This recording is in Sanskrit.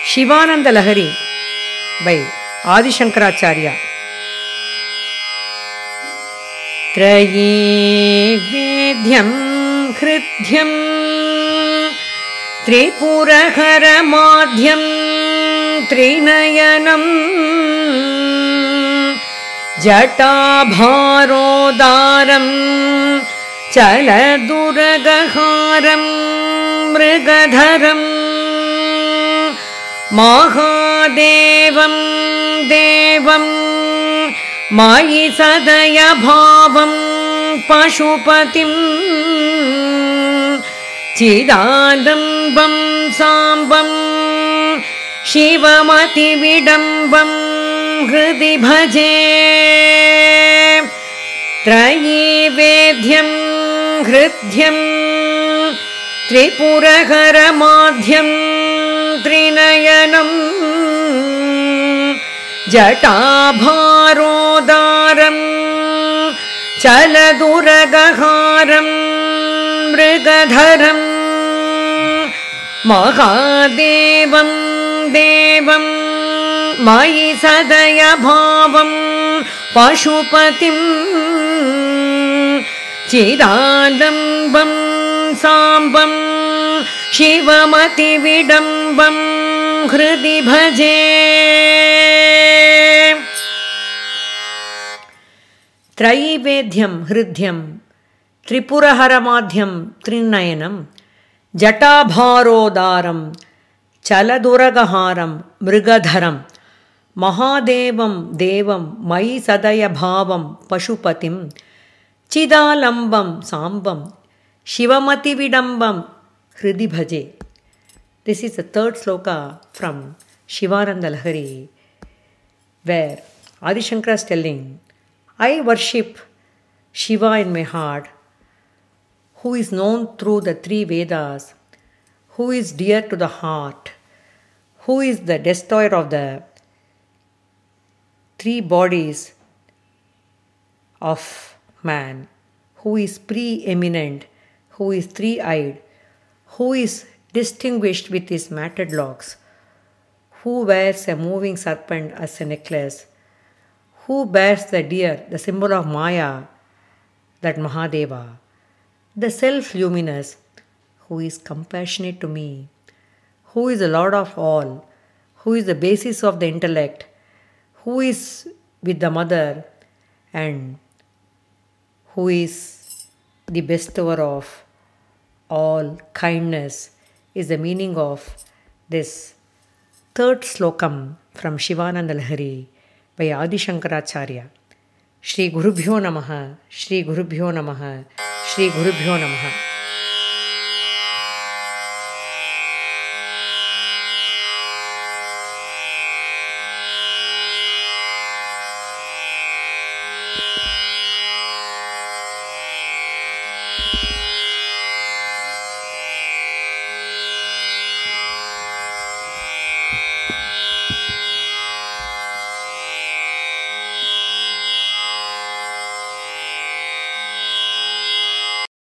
Shivananda Lahari by Adi Shankaracharya. vedhyam hridhyam tripura madhyam thrinayanam Jata bharodharam chala gaharam mriga Mahadevam devam mayi bhavam pasu pathim Chidalambam sambham Shiva vidambam hridhi bhaje vedhyam hridhyam tripura madhyam thrinayanam Jata bharodharam chala gaharam mriga Mahadevam devam mayi bhavam pasu pathim Chidalambam sambham Shiva vidambam hridhi bhaje vedhyam hridhyam tripura madhyam thrinayanam Jata bharodharam chala gaharam mriga Mahadevam devam mayi bhavam pasu pathim Chidalambam sambham Shiva vidambam hridhi bhaje. This is the third sloka from Shivananda Lahari, where Adi Shankara is telling, I worship Shiva in my heart, who is known through the three Vedas, who is dear to the heart, who is the destroyer of the three bodies of man, who is preeminent, who is three-eyed, who is distinguished with his matted locks, who wears a moving serpent as a necklace, who bears the deer, the symbol of Maya, that Mahadeva, the self-luminous, who is compassionate to me, who is the Lord of all, who is the basis of the intellect, who is with the mother, and who is the bestower of all kindness, is the meaning of this third slokam from Shivananda Lahari by Adi Shankaracharya. Shri Gurubhyo Namaha, Shri Gurubhyo Namaha, Shri Gurubhyo Namaha.